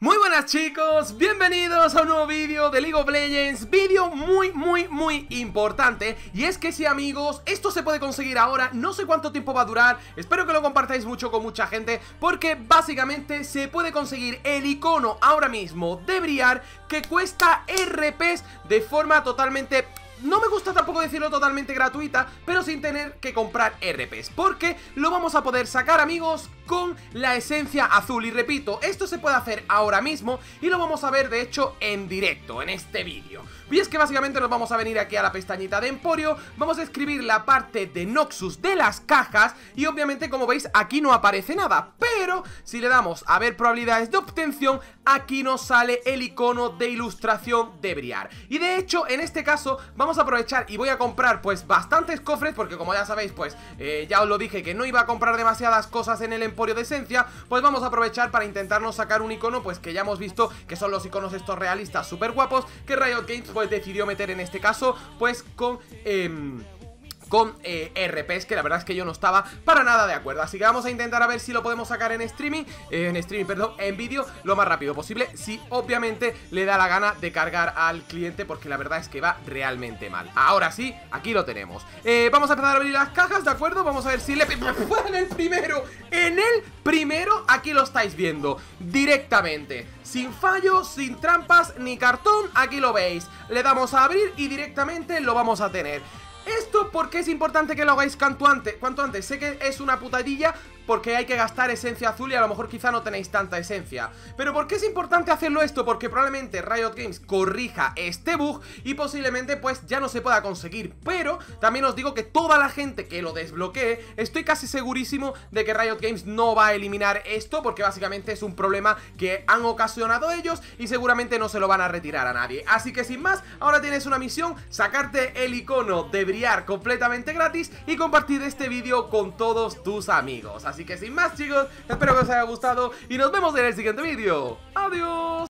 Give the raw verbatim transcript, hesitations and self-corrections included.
Muy buenas chicos, bienvenidos a un nuevo vídeo de League of Legends. Vídeo muy muy muy importante. Y es que sí amigos, esto se puede conseguir ahora. No sé cuánto tiempo va a durar. Espero que lo compartáis mucho con mucha gente, porque básicamente se puede conseguir el icono ahora mismo de Briar, que cuesta R Ps de forma totalmente... No me gusta tampoco decirlo totalmente gratuita, pero sin tener que comprar R Ps, porque lo vamos a poder sacar amigos con la esencia azul. Y repito, esto se puede hacer ahora mismo y lo vamos a ver de hecho en directo en este vídeo. Y es que básicamente nos vamos a venir aquí a la pestañita de Emporio, vamos a escribir la parte de Noxus de las cajas y obviamente como veis aquí no aparece nada, pero si le damos a ver probabilidades de obtención, aquí nos sale el icono de ilustración de Briar. Y de hecho en este caso vamos a aprovechar y voy a comprar pues bastantes cofres, porque como ya sabéis pues eh, ya os lo dije que no iba a comprar demasiadas cosas en el Emporio de esencia. Pues vamos a aprovechar para intentarnos sacar un icono pues que ya hemos visto que son los iconos estos realistas súper guapos, que Riot Games pues decidió meter en este caso pues con... Eh, con eh, R Ps, que la verdad es que yo no estaba para nada de acuerdo. Así que vamos a intentar a ver si lo podemos sacar en streaming eh, En streaming, perdón, en vídeo lo más rápido posible, si obviamente le da la gana de cargar al cliente, porque la verdad es que va realmente mal. Ahora sí, aquí lo tenemos. eh, Vamos a empezar a abrir las cajas, ¿de acuerdo? Vamos a ver si le... en el primero, en el primero, aquí lo estáis viendo directamente, sin fallos, sin trampas ni cartón, aquí lo veis. Le damos a abrir y directamente lo vamos a tener. Esto porque es importante que lo hagáis cuanto antes, cuanto antes. Sé que es una putadilla porque hay que gastar esencia azul y a lo mejor quizá no tenéis tanta esencia. Pero ¿por qué es importante hacerlo esto? Porque probablemente Riot Games corrija este bug y posiblemente pues ya no se pueda conseguir. Pero también os digo que toda la gente que lo desbloquee, estoy casi segurísimo de que Riot Games no va a eliminar esto, porque básicamente es un problema que han ocasionado ellos y seguramente no se lo van a retirar a nadie. Así que sin más, ahora tienes una misión: sacarte el icono de Briar completamente gratis y compartir este vídeo con todos tus amigos. Así que sin más chicos, espero que os haya gustado y nos vemos en el siguiente vídeo. ¡Adiós!